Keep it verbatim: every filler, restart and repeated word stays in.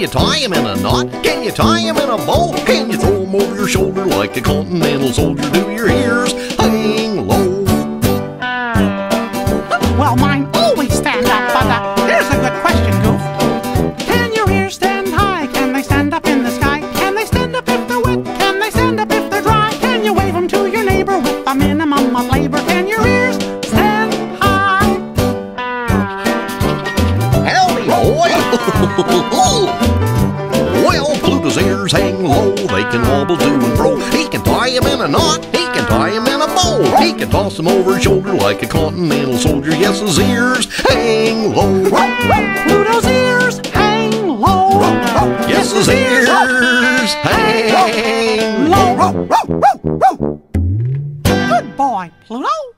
you tie him in a knot? Can you tie him in a bow? Can you throw him over your shoulder like a continental soldier? Do your ears hang low? Well, mine always stand up, but uh, here's a good question, Goof. Can your ears stand high? Can they stand up in the sky? Can they stand up if they're wet? Can they stand up if they're dry? Can you wave them to your neighbor with a minimum of labor? Can your ears stand high? Howdy, boy! Well, Pluto's ears hang low. They can wobble to and fro. He can tie him in a knot. He can tie him in a bow. He can toss him over his shoulder like a continental soldier. Yes, his ears hang low. Pluto's ears hang low. Yes, his ears hang low. Good boy, Pluto.